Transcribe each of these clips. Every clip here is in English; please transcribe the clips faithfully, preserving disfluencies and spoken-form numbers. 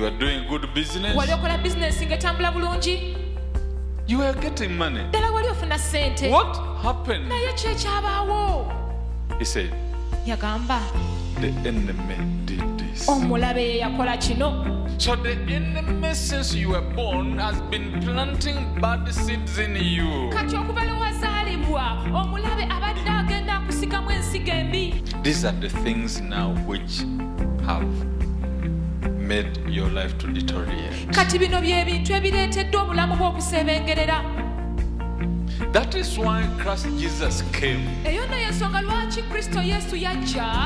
You are doing good business. Wali okola business ngetambula bulungi. You are getting money. Dala wali ofuna sente. What happened? Naye kye kyabaawo. He said, Yagamba. the enemy did this. Omulabe yakola kino. So the enemy, since you were born, has been planting bad seeds in you. Kati okuva lwe wazaalibwa, omulabe abadde agenda akusigamu ensigo embi. These are the things now which have made your life to deteriorate. Kati bino by'ebintu ebireetedde obulamu bwo okusebengerera. That is why Christ Jesus came. Eyo nno y'ensonga lwaki Kristo Yesu yajja.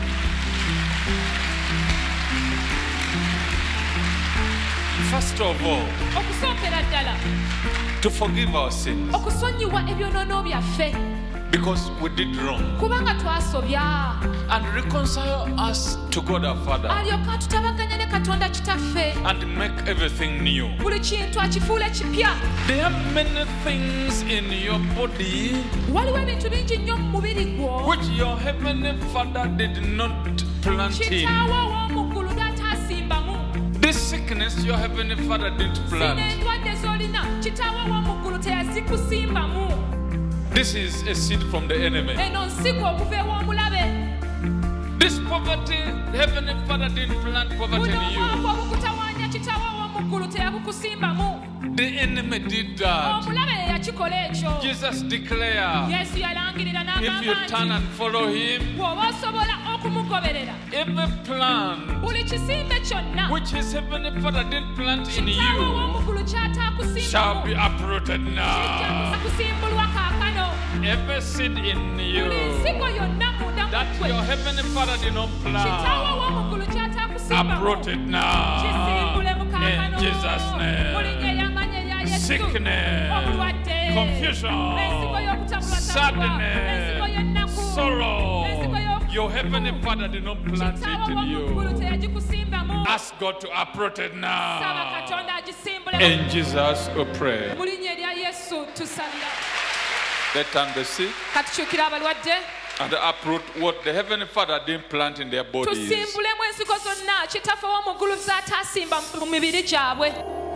First of all, okusookera ddala to forgive our sins, okusonyiwa ebyonoono byaffe because we did wrong, kubanga twasobya, and reconcile us to God our Father, alyoka tutabaganya ne Katonda kitaffe, and make everything new. buli kintu akifuula kipya. There are many things in your body Waliwo ebintu bingi nnyo mu mubiri gwo which your heavenly Father did not plant in. kitaawo ow'omuggulu n'ataasimbamu. This sickness your heavenly Father didn't Zino plant. endwadde z'olina kitaawo ow'omuggulu teyazikusimbamu. This is a seed from the enemy. Eno nsigo okuva ew'omulabe. This poverty, the heavenly Father didn't plant poverty Buno in obwavu you. obukutawaanya kitaawo ow'omuggulu teyabukusimbamu. The enemy did that. Omulabe ye yakikola ekyo. Jesus declared, Yesu yalangirira if you n'agamba turn nti and follow him, bw'oba osobola okumugoberera every plan buli kisimbe kyonna which his heavenly Father didn't plant in kitaawo you ow'omuggulu shall be ky'ataakusimbamu uprooted now. kusimbulwa kaakano. Every seed in Buli you nsigo yonna munda mu that ggwe your heavenly Father did not kitaawo plant, ow'omuggulu ky'ataakusimbamu uprooted now. kisimbule mu In kaakano Jesus' mu name. linnya ery'amannya erya Yesu. Sickness, Obulwadde, confusion, ensigo y'okutabulwatambulwa, ensigo sadness, y'ennaku, sorrow. ensigo y'okufu. Your heavenly Father did not plant kitaawo it in ow'omuggulu you. teyagikusimbamu. Ask God to uproot it Saba now. Katonda agisimbule In Jesus we pray. mu linnya erya Yesu tusabira. Let turn the sick Katukyukira abalwadde and uproot what the heavenly Father didn't plant in their bodies. tusimbulemu ensigo zonna kitaffe ow'omuggulu z'ataasimba mu mibiri gyabwe.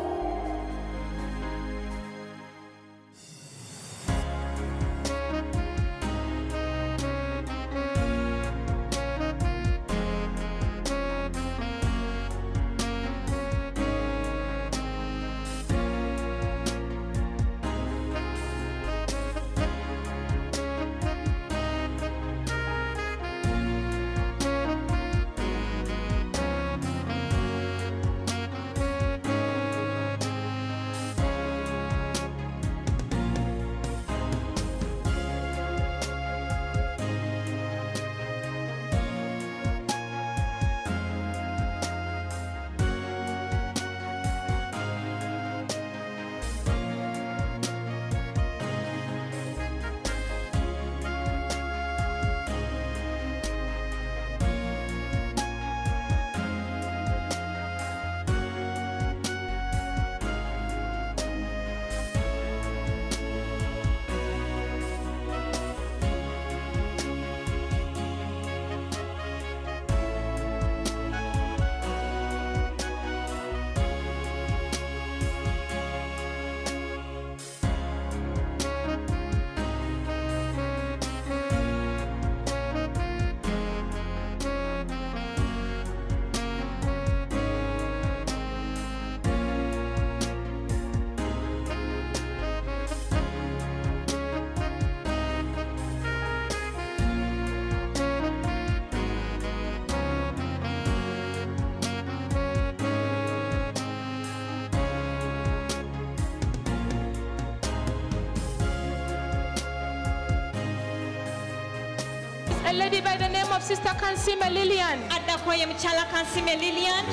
A lady by the name of Sister Kansime Lillian. Addakoye mukyala Kansime Lillian.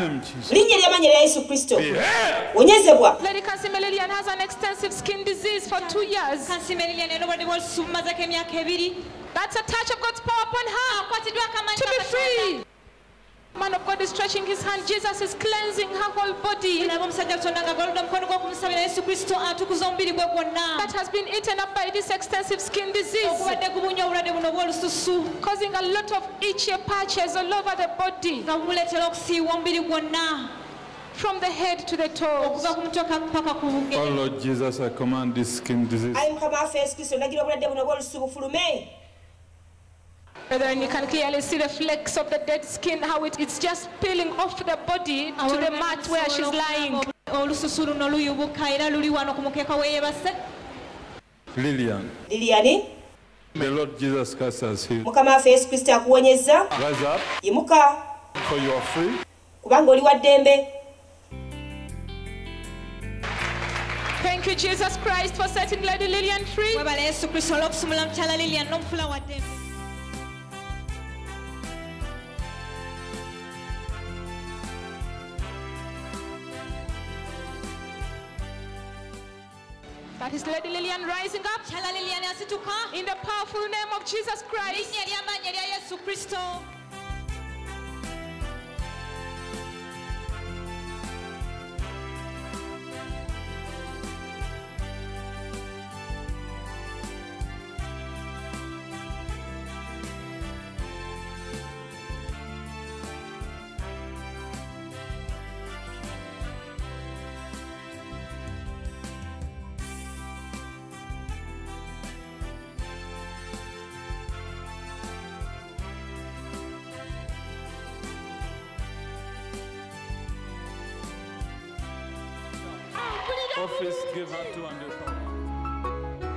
Linnya ly'amannya erya Yesu Kristo. Onyezebwa. Lady Kansime Lillian has an extensive skin disease for two years. Kansime Lillian erobadde bw'olususu mazako emyaka ebiri. That's a touch of God's power upon her Akwatiddwa akamanyi to be ka free. Man of God is stretching his hand. Jesus is cleansing her whole body Katonda. Omusajja Katonda ng'agolodde omukono gwe okumusabira Yesu Kristo atukuza omubiri gwe gwonna. that has been eaten up by this extensive skin disease, Ogubadde gubunya obulwadde buno obw'olususu causing a lot of itchy patches all over the body. nga bumuleetera okusiiwa omubiri gwonna. from the head to the toes. okuva ku mutwe paka ku Oh bugere. Lord Jesus, I command this skin disease. ayi mukama waffe yesu kristo ndagira obulwadde buno bw'olususu bufulume. Brethren, you can clearly see the flakes of the dead skin, how it, it's just peeling off the body to the mat where she's lying. olususu luno luyubuka era luli wano ku mukeeka weeyebase. Lillian, Lilian, the Lord Jesus Christ has healed. mukama waffe yesu kristo akuwonyezza. Rise up, yimuka for you are free. kubanga oli wa ddembe. Thank you, Jesus Christ, for setting Lady Lillian free. webala yesu kristo olw'okusumula mukyala Lilian n'omufula wa ddembe. That is Lady Lillian rising up mukyala Lilian asituka in the powerful name of Jesus Christ. linnya ery'amaanyi erya yesu kristo. Office, give her two hundred pounds.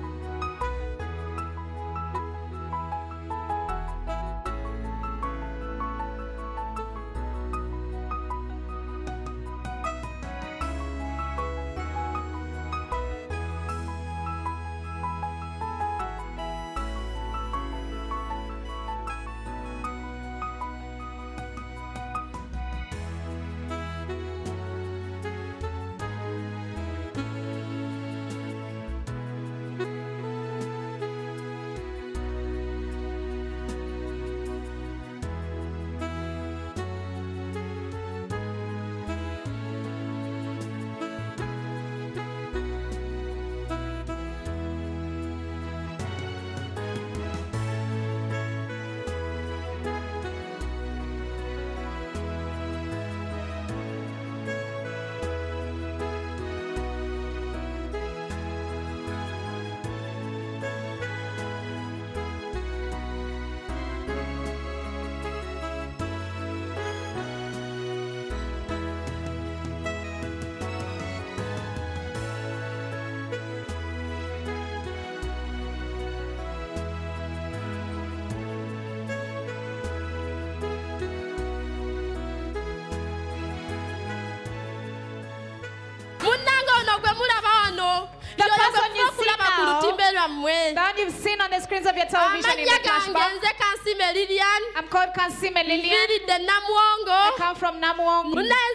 The person you see now, that you've seen on the screens of your television in the flashback. I'm called Kansime Lillian. I come from Namuwongo.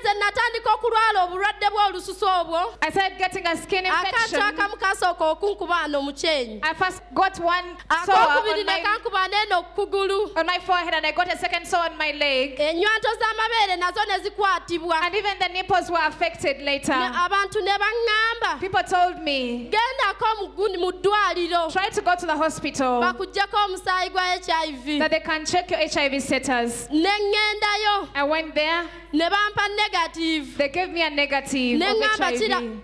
I started getting a skin infection. I first got one sore on my, on my forehead, and I got a second sore on my leg. And even the nipples were affected later. People told me, try to go to the hospital that they can check your H I V status. I went there. They gave me a negative of H I V.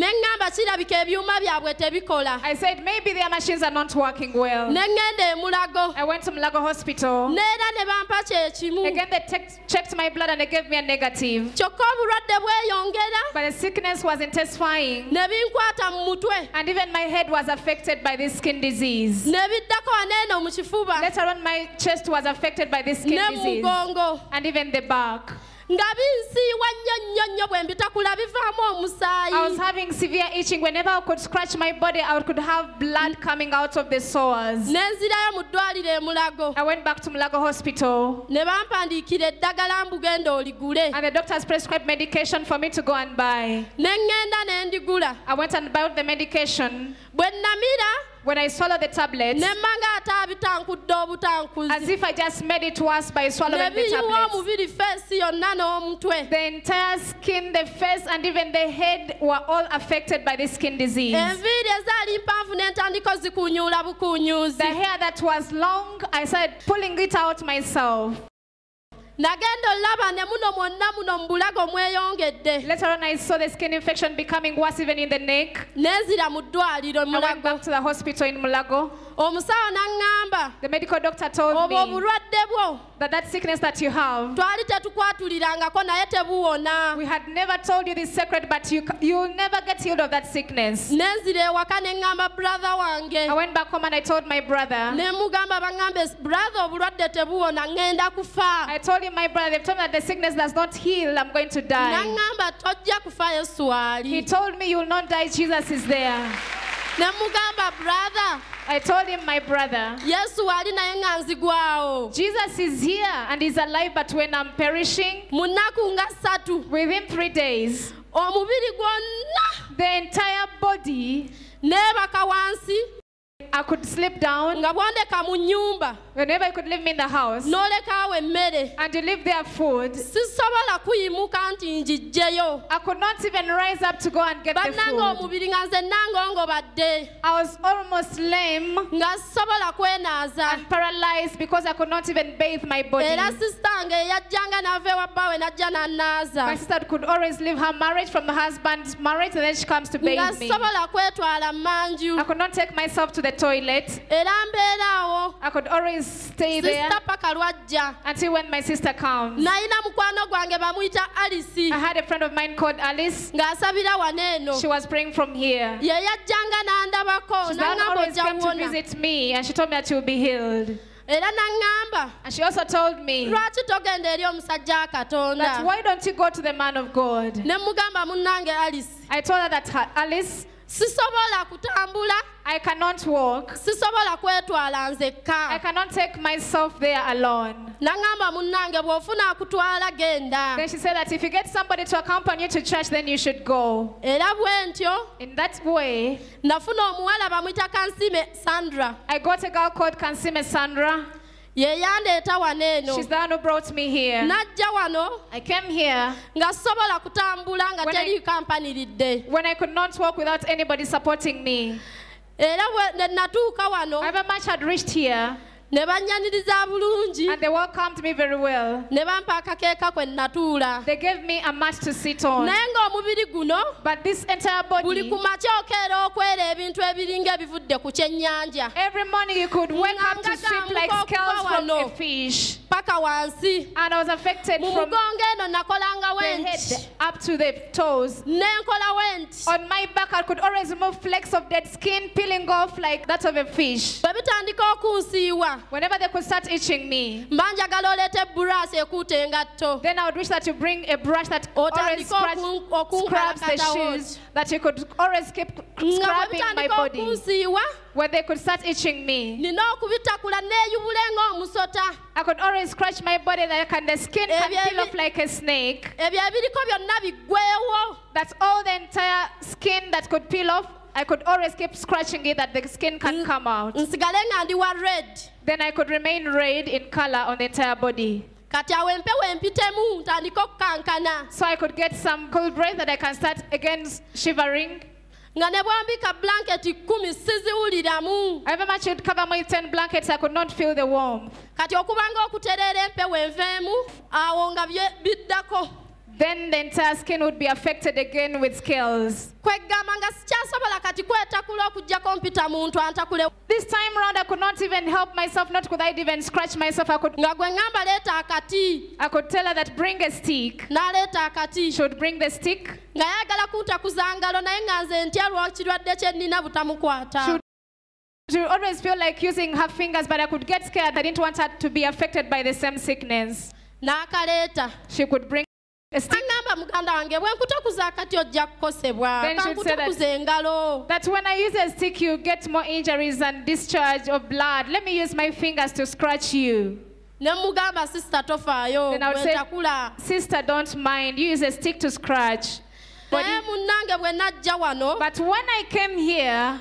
I said maybe their machines are not working well. I went to Mulago Hospital. Again they checked my blood and they gave me a negative. But the sickness was intensifying. And even my head was affected by this skin disease. Later on my chest was affected by this skin disease. And even the back. I was having severe itching. Whenever I could scratch my body, I could have blood coming out of the sores. I went back to Mulago Hospital. And the doctors prescribed medication for me to go and buy. I went and bought the medication. When I swallowed the tablets, as if I just made it worse by swallowing the tablets. The entire skin, the face, and even the head were all affected by this skin disease. The hair that was long, I started pulling it out myself. Later on, I saw the skin infection becoming worse even in the neck. I went back to the hospital in Mulago. The medical doctor told me that that sickness that you have, we had never told you this secret, but you you'll never get healed of that sickness. I went back home and I told my brother. I told him, my brother, they've told me that the sickness does not heal, I'm going to die. He told me, you will not die, Jesus is there. I told him, my brother, Jesus is here and is alive, but when I'm perishing, within three days, the entire body, I could sleep down. Whenever I could leave me in the house and you leave their food, I could not even rise up to go and get the food. I was almost lame and paralyzed because I could not even bathe my body. My sister could always leave her marriage from the husband's marriage and then she comes to bathe me. I could not take myself to the toilet. I could always stay there until when my sister comes. I had a friend of mine called Alice. She was praying from here. She always came to visit me and she told me that she will be healed. And she also told me that why don't you go to the man of God? I told her that her, Alice, I cannot walk. I cannot take myself there alone. Then she said that if you get somebody to accompany you to church, then you should go. In that way, I got a girl called Kansime Sandra. She's the one who brought me here. I came here when I, when I could not walk without anybody supporting me. However much had reached here, and they welcomed me very well. They gave me a mat to sit on. But this entire body, every morning you could wake up to sweep like scales from a fish. And I was affected from the head up to the toes. On my back I could always remove flakes of dead skin peeling off like that of a fish. Whenever they could start itching me, then I would wish that you bring a brush that always scratch, scrubs the shoes, that you could always keep scrubbing my body. Where they could start itching me, I could always scratch my body like and the skin can peel off like a snake. That's all the entire skin that could peel off. I could always keep scratching it that the skin can come out. Then I could remain red in color on the entire body. So I could get some cold breath that I can start again shivering. However much you'd cover me with ten blankets, I could not feel the warmth. Then the entire skin would be affected again with scales. This time round, I could not even help myself, not could I even scratch myself. I could, I could tell her that bring a stick. She would bring the stick. She would always feel like using her fingers, but I could get scared. I didn't want her to be affected by the same sickness. She could bring a stick. Then she would say that, that when I use a stick, you get more injuries and discharge of blood. Let me use my fingers to scratch you. Then I would say, sister, don't mind. You use a stick to scratch. But, but when I came here,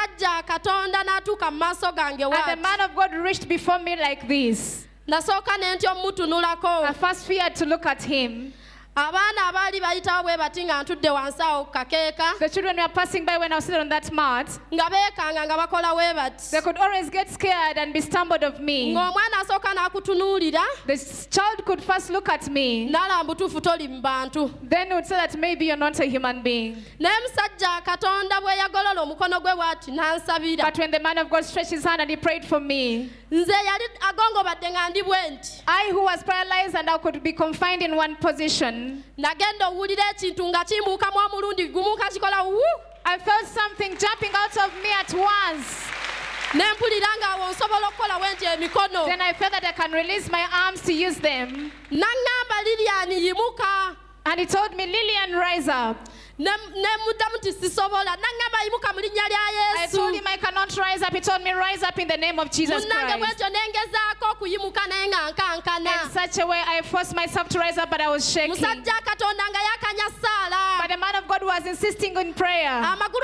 and the man of God reached before me like this, I first feared to look at him. The children were passing by when I was sitting on that mat. They could always get scared and be stumbled of me. The child could first look at me. Then would say that maybe you're not a human being. But when the man of God stretched his hand and he prayed for me, I who was paralyzed and I could be confined in one position, I felt something jumping out of me at once. Then I felt that I can release my arms to use them. And he told me, Lillian, rise up. I told him I cannot rise up. He told me, rise up in the name of Jesus Christ. In such a way, I forced myself to rise up, but I was shaking. But the man of God was insisting on prayer.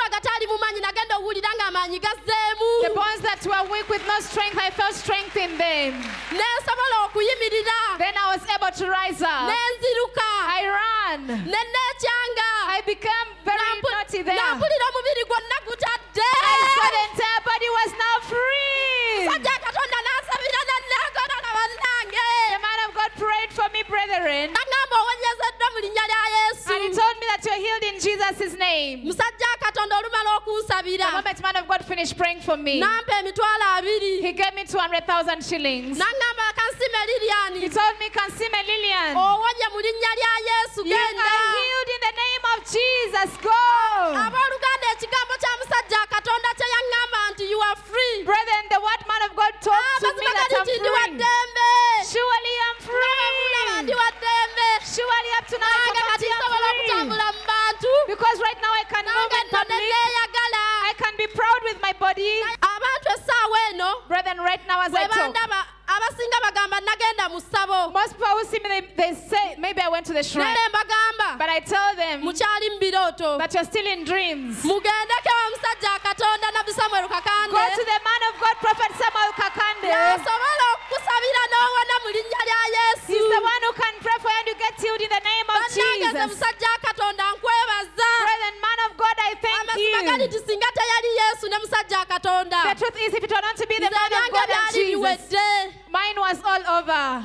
The bones that were weak with no strength, I felt strength in them. Then I was able to rise up. I ran. I became very naughty there. I saw the entire body was now free. The man of God prayed for me, brethren. And he told me that you're healed in Jesus' name. The moment man of God finished praying for me, he gave me two hundred thousand shillings. He told me, Kansime Lillian, you are healed in the name of Jesus. Go. Brethren, the word man of God told to me that I'm free. Surely I'm free. Surely up to now I am free. Because right now I can move in public. I can be proud with my body. Brethren, right now as I talk, most people who see me, they, they say, maybe I went to the shrine. But I tell them that you're still in dreams. Go to the man of God, Prophet Samuel Kakande. He's the one who can pray for you and you get healed in the name of Jesus. Brethren, man of God, I thank you. The truth is, if it were not to be the man of God and Jesus, mine was all over.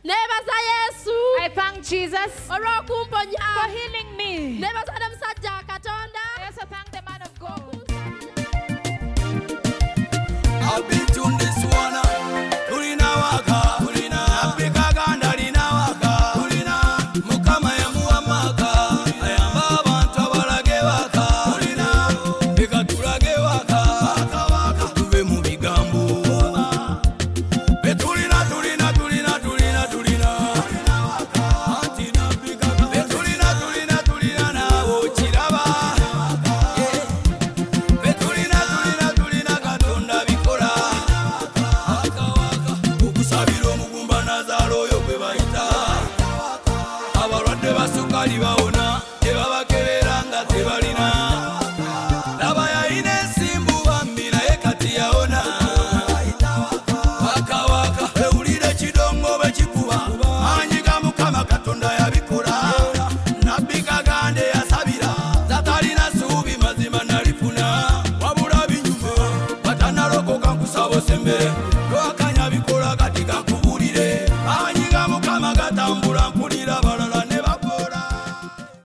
I thank Jesus for healing me. I also thank the man of God.